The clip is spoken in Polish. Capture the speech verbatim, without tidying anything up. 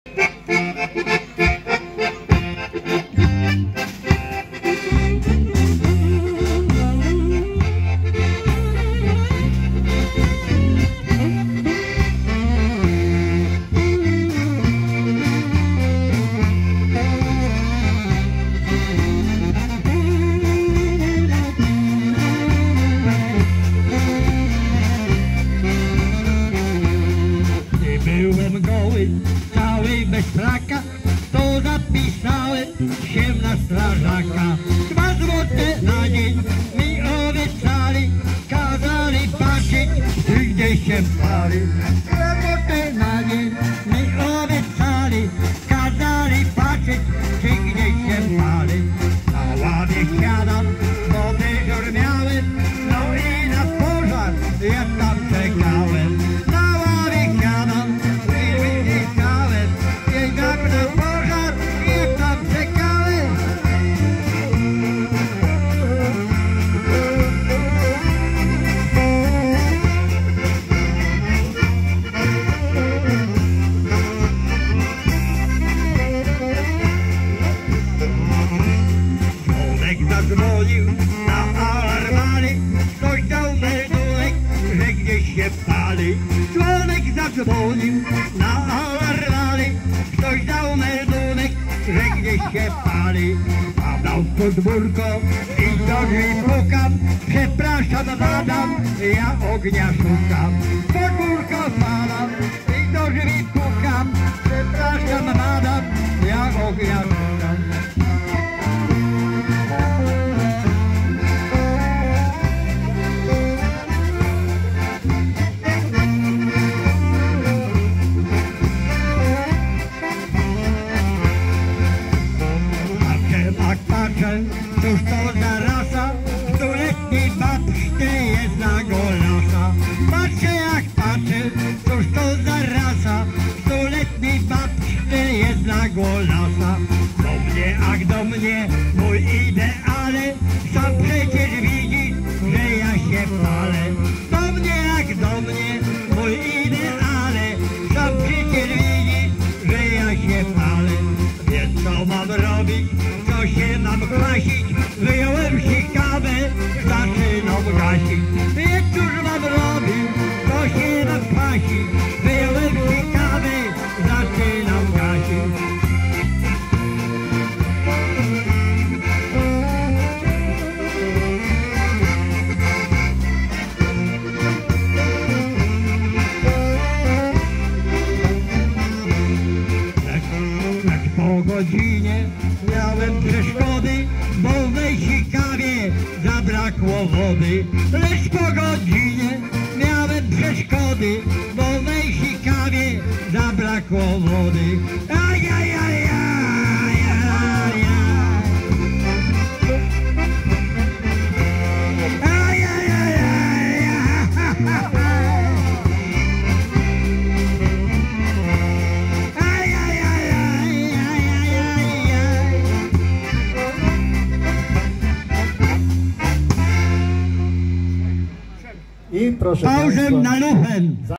Byłem goły, cały bez fraka, to zapisałem się na strażaka. Dwa złote na dzień mi obiecali, kazali patrzeć, czy gdzieś się pali. Dwa złote na dzień mi obiecali, kazali patrzeć, czy gdzieś się pali. Na ławie siadam, bo dyżur miałem, no i na pożar ja tam czekałem. Na ławie siadam, zadzwonił na alarmanie, ktoś dał meldunek, że gdzieś się pali. Członek zadzwonił na alarmanie, ktoś dał meldunek, że gdzieś się pali. Padał w podwórko i do drzwi pukam, przepraszam madam, ja ognia szukam. W podwórko padam i do drzwi pukam, przepraszam madam, ja ognia szukam. Cóż to za rasa, stuletni babszty jest na golasa. Patrzę jak patrzę, cóż to za rasa, stuletni babszty jest na golasa. Do mnie, ach do mnie, mój ideale, sam przecież widzisz, że ja się palę. Do mnie, ach do mnie, mój ideale, sam przecież widzisz, że ja się palę. Więc co mam robić? Co się mam kwasić? Wyjąłem sikawę, zaczynam gasić. Więc cóż mam robić? Co się mam kwasić? Wyjąłem sikawę, zaczynam gasić. Po godzinie miałem przeszkody, bo w mej sikawie zabrakło wody. Lecz po godzinie miałem przeszkody, bo w mej sikawie zabrakło wody. Ajajajaj, ajajajaj. Ajajajaj. I proszę Pałżem na luchem.